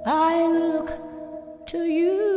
I look to you.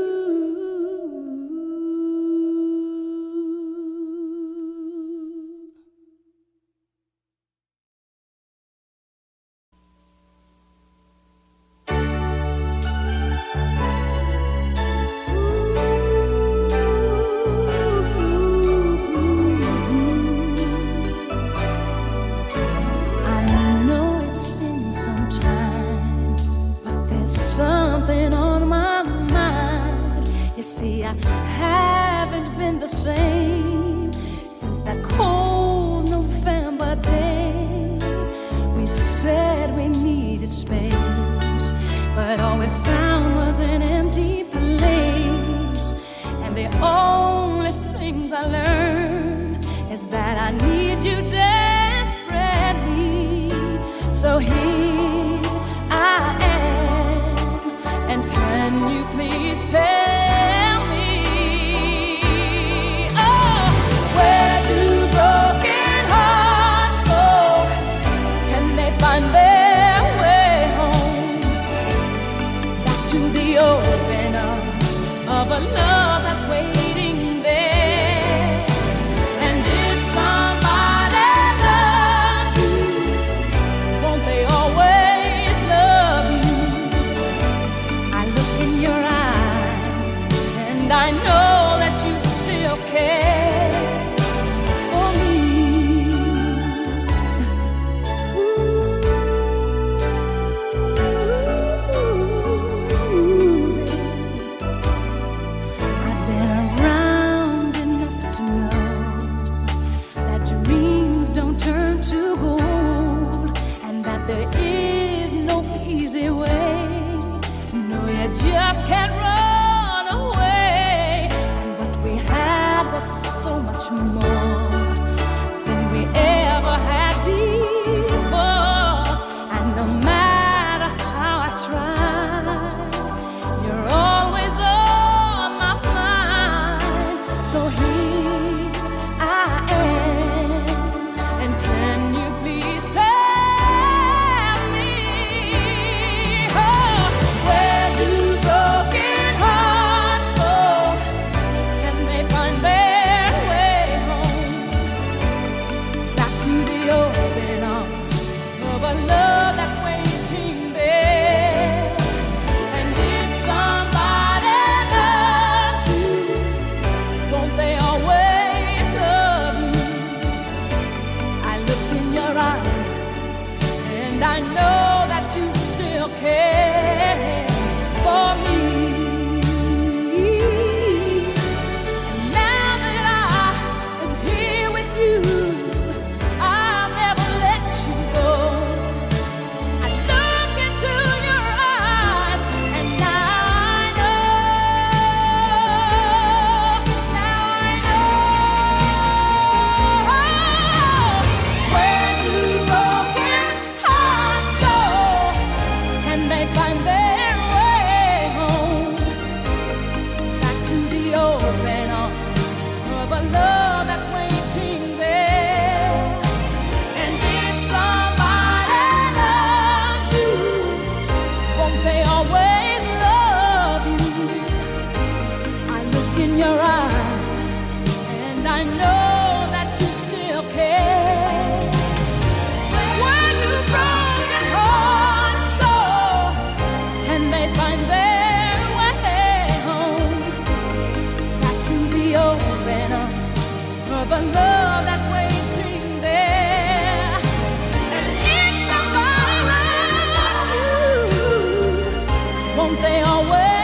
See, I haven't been the same since that cold November day. We said we needed space, but all we found was an empty place. And the only things I learned is that I need you desperately. So here I am, and can you please tell of a love that's waiting there? And if somebody loves you, won't they always love you? I look in your eyes and I know that you still care for me. Just can't run away. And what we had was so much more than we ever had before. And no matter how I try, you're always on my mind. So here I am, and can you please tell I know that you still care for me. And now that I am here with you, I'll never let you go. I look into your eyes and now I know where to go. They find their way home back to the open arms of a love that's waiting there. And if somebody loves you, won't they always love you? I look in your eyes and I know that you still care. Where do broken hearts go? Can they find their way home back to the open arms of a love that's waiting there? And if somebody loves you, won't they always